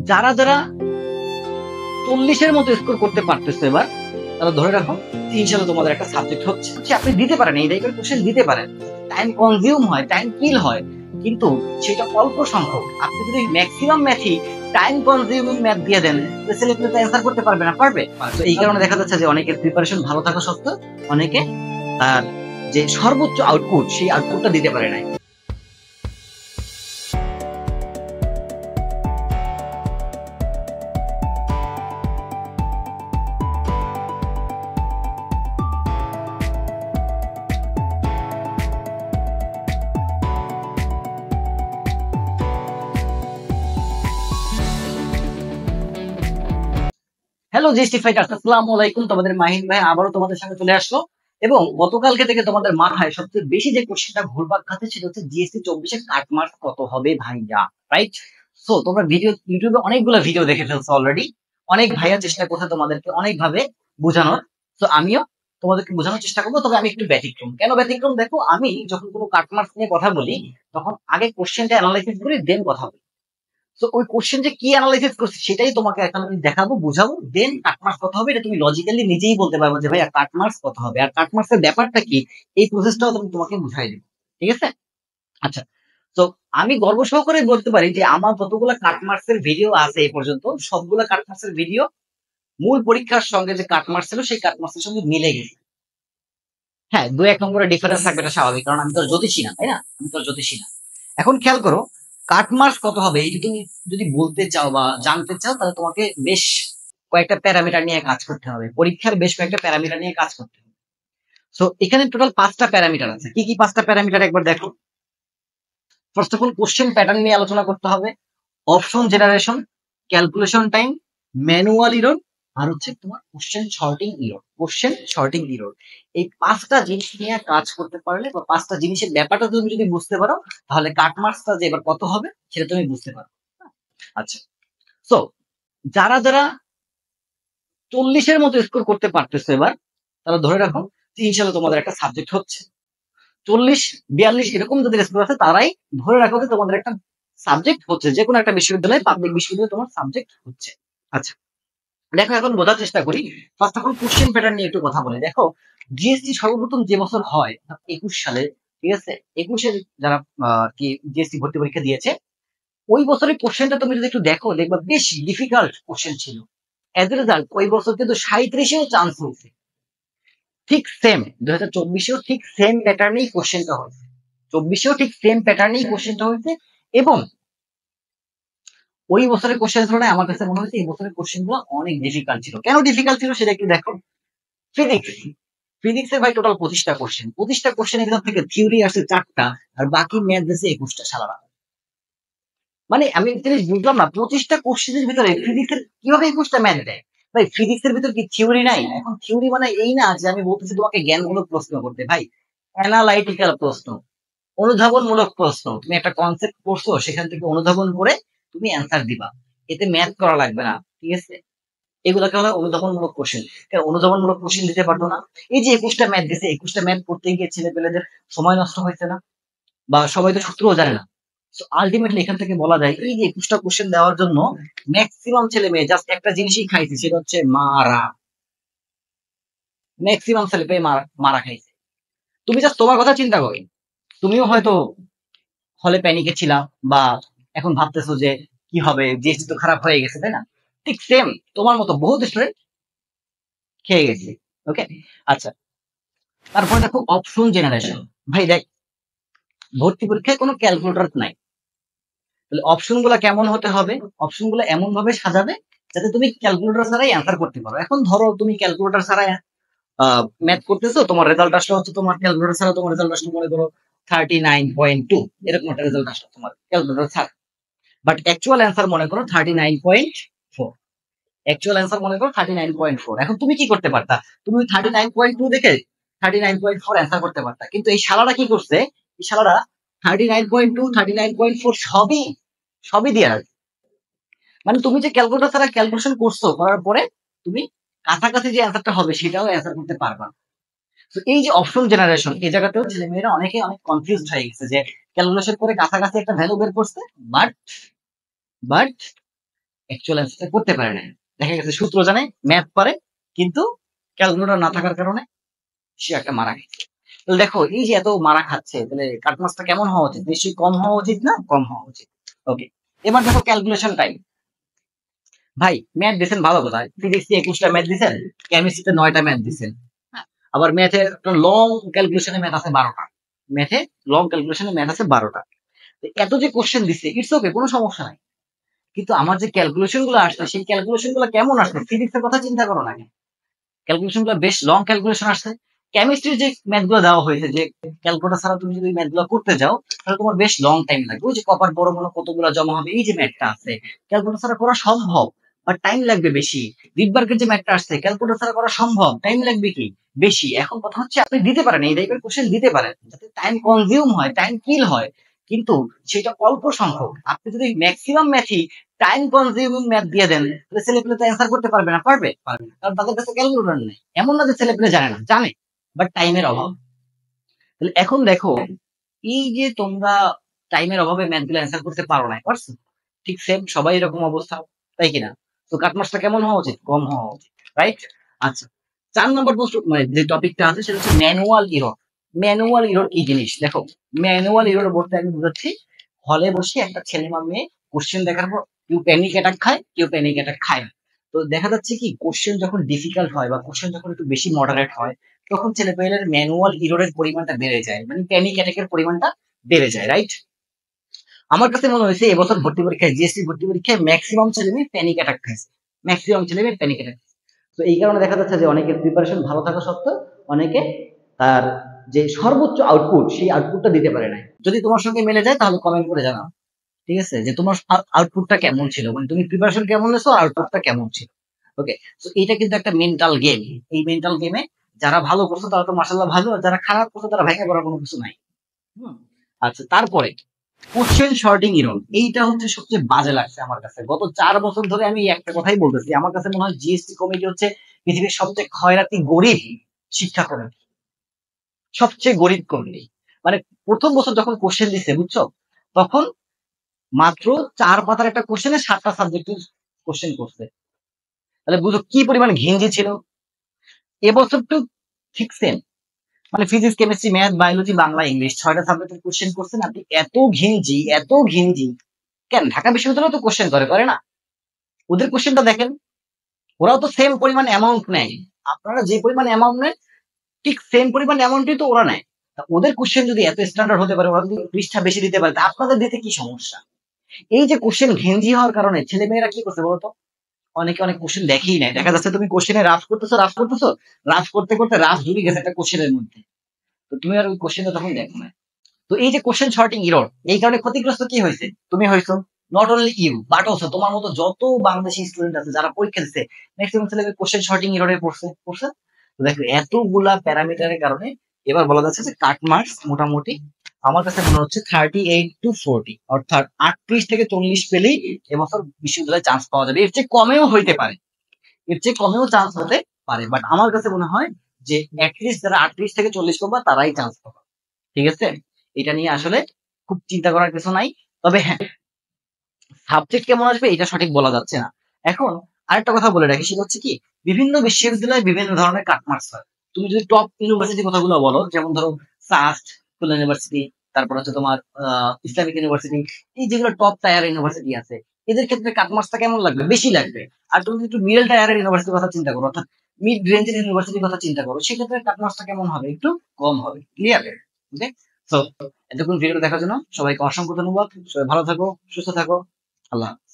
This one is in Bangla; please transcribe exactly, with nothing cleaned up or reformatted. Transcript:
যারা যারা চল্লিশের মতো স্কোর করতে পারতেছে এবার, তারা ধরে রাখো ইনশাআল্লাহ তোমাদের একটা সাবজেক্ট হচ্ছে। আপনি দিতে পারেন, এই টাইপের কোশ্চেন দিতে পারেন, টাইম কনজিউম হয়, টাইম কিল হয়, কিন্তু সেটা অল্প সংখ্যক। আপনি যদি ম্যাক্সিমাম ম্যাথই টাইম কনজিউমিং ম্যাথ দিয়ে দেন, ছেলেপেলে তো অ্যান্সার করতে পারবে না, পারবে? তো এই কারণে দেখা যাচ্ছে যে অনেকের প্রিপারেশন ভালো থাকা সত্ত্বেও অনেকে তার যে সর্বোচ্চ আউটপুট সেই আউটপুটটা দিতে পারে নাই। হ্যালো জিএসটি ফাইটার্স, আসসালামু আলাইকুম। তোমাদের মাহিন ভাই আবারও তোমাদের সামনে চলে আসলো, এবং গতকালকে থেকে তোমাদের মাথায় সবচেয়ে বেশি যে কোশ্চেনটা ঘুরপাক খাচ্ছে সেটা হচ্ছে জিএসটি চব্বিশের কাটমার্কস কত হবে ভাইয়া, রাইট? সো তোমরা ভিডিও ইউটিউবে অনেকগুলো ভিডিও দেখে ফেলছো অলরেডি, অনেক ভাইয়া চেষ্টা করছে তোমাদেরকে অনেক ভাবে বোঝানোর। তো আমিও তোমাদেরকে বোঝানোর চেষ্টা করবো, তবে আমি একটু ব্যতিক্রম। কেন ব্যতিক্রম? দেখো, আমি যখন কোনো কাটমার্কস নিয়ে কথা বলি তখন আগে কোশ্চেনটা অ্যানালাইসিস করি, দেন কথা বলি। তো ওই কোশ্চেন যে কি অ্যানালাইসিস করছি সেটাই তোমাকে এখন আমি দেখাবো, বুঝাবো, দেন কাটমার্কস কত হবে এটা তুমি লজিক্যালি নিজেই বলতে পারবো যে ভাই কাটমার্কস কত হবে, আর কাটমার্কস এর ব্যাপারটা কি, এই প্রসেসটাও তুমি তোমাকে বুঝাই দেবো, ঠিক আছে? আচ্ছা, তো আমি গর্ব সহকারে বলতে পারি যে আমার যতগুলো কাটমার্কস এর ভিডিও আছে এই পর্যন্ত, সবগুলো কাটমার্কস এর ভিডিও মূল পরীক্ষার সঙ্গে যে কাটমার্কস ছিল সেই কাটমার্কস এর সঙ্গে মিলে গেছে। হ্যাঁ, দু এক নম্বরের ডিফারেন্স থাকবে, এটা স্বাভাবিক, কারণ আমি তো জ্যোতিষী না, তাই না? আমি তো জ্যোতিষী না। এখন খেয়াল করো, কাটমার্কস কত হবে এই তুমি যদি বলতে চাও বা জানতে চাও, তাহলে তোমাকে বেশ কয়েকটা প্যারামিটার নিয়ে কাজ করতে হবে, পরীক্ষার বেশ কয়েকটা প্যারামিটার নিয়ে কাজ করতে হবে। সো এখানে টোটাল পাঁচটা প্যারামিটার আছে। কি কি পাঁচটা প্যারামিটার একবার দেখো। First of all question pattern নিয়ে আলোচনা করতে হবে, option generation, calculation time, manual error, আর হচ্ছে তোমার question sorting error. Question sorting error, এই পাঁচটা জিনিস নিয়ে কাজ করতে পারলে বা পাঁচটা জিনিসের ব্যাপারটা তুমি যদি বুঝতে পারো, তাহলে কাটমার্কসটা যে এবার কত হবে সেটা তুমি বুঝতে পারো। আচ্ছা, সো যারা যারা চল্লিশের মতো স্কোর করতে পারতেছে এবার, তারা ধরে রাখো ইনশাআল্লাহ তোমাদের একটা সাবজেক্ট হচ্ছে। চল্লিশ বিয়াল্লিশ এরকম যাদের স্কোর আছে তারাই ধরে রাখো যে তোমাদের একটা সাবজেক্ট হচ্ছে, যে কোনো একটা বিশ্ববিদ্যালয়, পাবলিক বিশ্ববিদ্যালয় তোমার সাবজেক্ট হচ্ছে। আচ্ছা, দেখো এখন বোঝার চেষ্টা করি। First of all question pattern নিয়ে একটু কথা বলি। দেখো, জিএসটি সর্বপ্রথম যে বছর হয় একুশ সালে, ঠিক আছে? একুশের যারা কি জিএসটি ভর্তি পরীক্ষা দিয়েছে, ওই বছরের কোশ্চেনটা তুমি যদি একটু দেখো, দেখবা বেশ ডিফিকাল্ট কোশ্চেন ছিল। এজ এ রেজাল্ট ওই বছর কিন্তু সাঁইত্রিশেও চান্স হয়েছে। ঠিক সেম দুই হাজার চব্বিশেও ঠিক সেম প্যাটার্নেই কোশ্চেনটা হয়েছে, চব্বিশেও ঠিক সেম প্যাটার্নেই কোশ্চেনটা হয়েছে। এবং ওই বছরের কোশ্চেন তুলনায় আমার কাছে মনে হয়েছে এই বছরের কোশ্চেন গুলো অনেক ডিফিকাল্ট ছিল। কেন ডিফিকাল্ট ছিল সেটা একটু দেখো। ফিজিক্স, ফিজিক্সের ভাই টোটাল পঁচিশটা কোশ্চেন, পঁচিশটা কোশ্চেন এখান থেকে থিওরি আসছে চারটা, আর বাকি ম্যাথ দিয়েছে একুশটা সালারা। মানে আমি জিনিস বুঝলাম না, পঁচিশটা কোশ্চেনের ভিতরে ফিজিক্সের কিভাবে একুশটা ম্যাথ দেয়? ভাই ফিজিক্সের ভিতর কি থিওরি নাই? এখন থিওরি মানে এই না যে আমি বলতেছি তোমাকে জ্ঞানমূলক প্রশ্ন করতে, ভাই অ্যানালাইটিক্যাল প্রশ্ন, অনুধাবনমূলক প্রশ্ন। তুমি একটা কনসেপ্ট পড়ছো, সেখান থেকে অনুধাবন করে তুমি অ্যান্সার দিবা, এতে ম্যাথ করা লাগবে না, ঠিক আছে? এগুলোকে হলো অনুধাবনমূলক কোশ্চেন। কেন অনুধাবনমূলক কোশ্চেন দিতে পারতো না? এই যে একুশটা ম্যাথ দিছে, একুশটা ম্যাথ করতে গিয়ে ছেলে পেলেদের সময় নষ্ট হয়েছে না? বা সবাই তো সূত্রও জানে না। সো আলটিমেটলি এখান থেকে বলা যায় এই যে একুশটা কোশ্চেন দেওয়ার জন্য ম্যাক্সিমাম ছেলে মেয়ে জাস্ট একটা জিনিসই খাইছে, সেটা হচ্ছে মারা। ম্যাক্সিমাম ছেলে পেয়ে মারা মারা খাইছে। তুমি জাস্ট তোমার কথা চিন্তা করো, তুমিও হয়তো হলে প্যানিকে ছিলা, বা এখন ভাবতেছো যে কি হবে, জিএসটি তো খারাপ হয়ে গেছে, তাই না? ঠিক সেম তোমার মতো বহুত স্টুডেন্ট খেয়ে গেছে। ওকে, আচ্ছা, তারপরে দেখো অপশন জেনারেশন। ভাই দেখ, ভর্তি পরীক্ষায় কোনো ক্যালকুলেটর নাই, তাহলে অপশন গুলা কেমন হতে হবে? অপশন গুলো এমন ভাবে সাজাবে যাতে তুমি ক্যালকুলেটর ছাড়াই অ্যান্সার করতে পারো। এখন ধরো তুমি ক্যালকুলেটর ছাড়াই ম্যাথ করতেছো, তোমার রেজাল্ট আসলে হচ্ছে, তোমার ক্যালকুলেটর ছাড়া তোমার রেজাল্ট আসলে মনে করো থার্টি নাইন পয়েন্ট টু, এরকম একটা রেজাল্ট আসলো তোমার ক্যালকুলেটর ছাড়া। বাট অ্যাকচুয়াল অ্যান্সার মনে করো thirty nine point four, actual answer মনে করো থার্টি নাইন পয়েন্ট ফোর। এখন তুমি কি করতে পারতা? তুমি থার্টি নাইন পয়েন্ট টু দেখে thirty nine point four answer করতে পারতা, কিন্তু এই শালারা কি করছে? এই শালারা thirty nine point two thirty nine point four সবই সবই দিয়ে রাখছে। মানে তুমি যে ক্যালকুলেটর ছাড়া ক্যালকুলেশন করছো, করার পরে তুমি কাছাকাছি যে অ্যান্সারটা হবে সেটাও অ্যান্সার করতে পারবা। তো এই যে অপশন জেনারেশন, এই জায়গাতেও ছেলে মেয়েরা অনেকে অনেক কনফিউজড হয়ে গেছে যে ক্যালকুলেশন করে কাছাকাছি একটা ভ্যালু বের করছে, বাট বাট অ্যাকচুয়াল অ্যান্সারটা করতে পারে না। দেখা গেছে সূত্র জানে, ম্যাথ পারে, কিন্তু ক্যালকুলেটর না থাকার কারণে সে একটা মারা গেছে। তাহলে দেখো এই যে এত মারা খাচ্ছে, তাহলে কাটমাসটা কেমন হওয়া উচিত? নিশ্চয়ই কম হওয়া উচিত না? কম হওয়া উচিত। ওকে, এবার দেখো ক্যালকুলেশন টাইম। ভাই ম্যাথ দিয়েছেন ভালো কথা, ফিজিক্সে একুশটা ম্যাথ দিয়েছেন, কেমিস্ট্রিতে নয়টা ম্যাথ দিয়েছেন, হ্যাঁ, আবার ম্যাথে একটা লং ক্যালকুলেশনে ম্যাথ আছে বারোটা, ম্যাথে লং ক্যালকুলেশনে ম্যাথ আছে বারোটা। এত যে কোশ্চেন দিচ্ছে, ইটস ওকে, কোনো সমস্যা নাই, কিন্তু আমার যে ক্যালকুলেশন গুলো আসছে সেই ক্যালকুলেশন গুলো কেমন আসছে? ফিজিক্সের কথা চিন্তা করো না, ক্যালকুলেশন গুলো বেশ লং ক্যালকুলেশন আসছে। কেমিস্ট্রির যে ম্যাথ গুলো দেওয়া হয়েছে, যে ক্যালকুলেটর ছাড়া তুমি যদি ম্যাথ গুলো করতে যাও তাহলে তোমার বেশ লং টাইম লাগবে। ওই যে কপার বড় বড় কতগুলো জমা হবে, এই যে ম্যাথটা আছে ক্যালকুলেটর ছাড়া করা সম্ভব, বাট টাইম লাগবে বেশি। রিডবার্গের যে ম্যাথটা আসছে ক্যালকুলেটর ছাড়া করা সম্ভব, টাইম লাগবে কি বেশি। এখন কথা হচ্ছে আপনি দিতে পারেন, এই টাইপের কোশ্চেন দিতে পারেন যাতে টাইম কনজিউম হয়, টাইম কিল হয়, কিন্তু সেটা অল্প সংখ্যক। আপনি যদি ম্যাক্সিমাম ম্যাথই টাইম কনজিউমিং ম্যাথ দিয়ে দেন তাহলে ছেলেপেলে তো অ্যান্সার করতে পারবে না। পারবে? পারবে না, কারণ তাদের কাছে ক্যালকুলেটর নেই। এমন না যে ছেলেপেলে জানে না, জানে, বাট টাইমের অভাব। তাহলে এখন দেখো এই যে তোমরা টাইমের অভাবে ম্যাথ গুলো অ্যান্সার করতে পারো না, পারছো? ঠিক সেম সবাই এরকম অবস্থা, তাই কিনা? তো কাটমাসটা কেমন হওয়া উচিত? কম হওয়া উচিত, রাইট? আচ্ছা, চার নম্বর প্রশ্ন, মানে যে টপিকটা আছে সেটা হচ্ছে ম্যানুয়াল ইরর। ম্যানুয়াল ইরর কি জিনিস দেখো, ম্যানুয়াল ইরর বলতে আমি বুঝাচ্ছি, হলে বসে একটা ছেলে বা মেয়ে কোশ্চেন দেখার পর কেউ প্যানিক অ্যাটাক খায়, কেউ প্যানিক অ্যাটাক খায় না। তো দেখা যাচ্ছে কি, কোশ্চেন যখন ডিফিকাল্ট হয় বা কোশ্চেন যখন একটু বেশি মডারেট হয় তখন ছেলেপেলের ম্যানুয়াল ইররের পরিমাণটা বেড়ে যায়, মানে প্যানিক অ্যাটাকের পরিমাণটা বেড়ে যায়, রাইট? আমার কাছে মনে হয়েছে এবছর ভর্তি পরীক্ষায়, জিএসসি ভর্তি পরীক্ষায় ম্যাক্সিমাম ছেলে মেয়ে প্যানিক অ্যাটাক খাইছে, ম্যাক্সিমাম ছেলে মেয়ে প্যানিক অ্যাটাক। তো এই কারণে দেখা যাচ্ছে যে অনেকের প্রিপারেশন ভালো থাকা সত্ত্বেও অনেকে তার যে সর্বোচ্চ আউটপুট সেই আউটপুটটা দিতে পারে না। যদি তোমার সঙ্গে মিলে যায় তাহলে কমেন্ট করে জানাও, ঠিক আছে, যে তোমার আউটপুটটা কেমন ছিল, মানে তুমি প্রিপারেশন কেমন নিছো, আউটপুটটা কেমন ছিল। ওকে, তো এটা কিন্তু একটা মেন্টাল গেম। এই মেন্টাল গেমে যারা ভালো করছে তারা তো মাশাআল্লাহ ভালো, আর যারা খারাপ করছে তারা ভেঙে পড়ার কোনো কিছু নাই। হুম, আচ্ছা, তারপরে কোশ্চেন শর্টিং ইরর, এইটা হচ্ছে সবচেয়ে বাজে লাগছে আমার কাছে। গত চার বছর ধরে আমি এই একটা কথাই বলতেছি, আমার কাছে মনে হয় জিএসটি কমিটি হচ্ছে পৃথিবীর সবচেয়ে খয়রাতি গরিব শিক্ষা কমিটি, সবচেয়ে গরিব কমিটি। মানে প্রথম বছর যখন কোশ্চেন দিচ্ছে বুঝছো, তখন মাত্র চার পাতার একটা কোশ্চেনে সাতটা সাবজেক্টের কোশ্চেন করছে, তাহলে বুঝো কি পরিমাণ ঘিঞ্জি ছিল। এবছর তো ঠিক সেম, মানে physics, chemistry, math, biology, Bangla, English ছয়টা সাবজেক্টের কোশ্চেন করছেন আপনি, এত ঘিঞ্জি, এত ঘিঞ্জি কেন? ঢাকা বিশ্ববিদ্যালয় তো কোশ্চেন করে, করে না? ওদের কোশ্চেনটা দেখেন, ওরাও তো সেম পরিমাণ অ্যামাউন্ট নেয়, আপনারা যে পরিমাণ অ্যামাউন্ট নেন ঠিক সেম পরিমাণ অ্যামাউন্টই তো ওরা নেয়। তা ওদের কোশ্চেন যদি এত স্ট্যান্ডার্ড হতে পারে, ওরা যদি পৃষ্ঠা বেশি দিতে পারে, তা আপনাদের দিতে কি সমস্যা? এই যে কোশ্চেন ঘেঞ্জি হওয়ার কারণে ছেলে মেয়েরা কি করছে বলতো, অনেকে অনেক কোশ্চেন দেখেই নাই। দেখা যাচ্ছে তুমি কোশ্চেনে রাফ করতেছো, রাফ করতেছো, রাফ করতে করতে রাফ ঢুকে গেছে একটা কোশ্চেনের মধ্যে, তো তুমি আর ওই কোশ্চেনটা তখন দেখো না। তো এই যে কোশ্চেন শর্টিং ইরর, এই কারণে ক্ষতিগ্রস্ত কি হয়েছে? তুমি হয়েছো, not only you but also তোমার মতো যত বাংলাদেশি স্টুডেন্ট আছে যারা পরীক্ষা দিচ্ছে, ম্যাক্সিমাম ছেলে কোশ্চেন শর্টিং ইররে পড়ছে পড়ছে তো দেখো এতগুলা প্যারামিটারের কারণে এবার বলা যাচ্ছে যে কাট মার্কস মোটামুটি আমার কাছে মনে হচ্ছে থার্টি এইট টু ফোরটি, অর্থাৎ আটত্রিশ থেকে চল্লিশ পেলেই এবছর বিশ্ববিদ্যালয়ে চান্স পাওয়া যাবে। এর চেয়ে কমেও হইতে পারে, এর চেয়ে কমেও চান্স হতে পারে, বাট আমার কাছে মনে হয় যে অ্যাটলিস্ট যারা আটত্রিশ থেকে চল্লিশ পাবা তারাই চান্স পাবে, ঠিক আছে? এটা নিয়ে আসলে খুব চিন্তা করার কিছু নাই। তবে হ্যাঁ, সাবজেক্ট কেমন আসবে এটা সঠিক বলা যাচ্ছে না। এখন আরেকটা কথা বলে রাখি, সেটা হচ্ছে কি, বিভিন্ন বিশ্ববিদ্যালয়ে বিভিন্ন ধরনের কাটমার্কস হয়। তুমি যদি টপ ইউনিভার্সিটি কথাগুলো বলো, যেমন ধরো সাস্ট, খুলনা ইউনিভার্সিটি, তারপর হচ্ছে তোমার আহ ইসলামিক ইউনিভার্সিটি, এই যেগুলো টপ টায়ার ইউনিভার্সিটি আছে, এদের ক্ষেত্রে কাটমার্কসটা কেমন লাগবে? বেশি লাগবে। আর তুমি যদি একটু মিডল টায়ারের ইউনিভার্সিটির কথা চিন্তা করো, অর্থাৎ মিড রেঞ্জের ইউনিভার্সিটির কথা চিন্তা করো, সেক্ষেত্রে কাটমার্কসটা কেমন হবে? একটু কম হবে। ক্লিয়ার? ওকে, সো এতক্ষণ ভিডিও দেখার জন্য সবাইকে অসংখ্য ধন্যবাদ। সবাই ভালো থাকো, সুস্থ থাকো। আল্লাহ।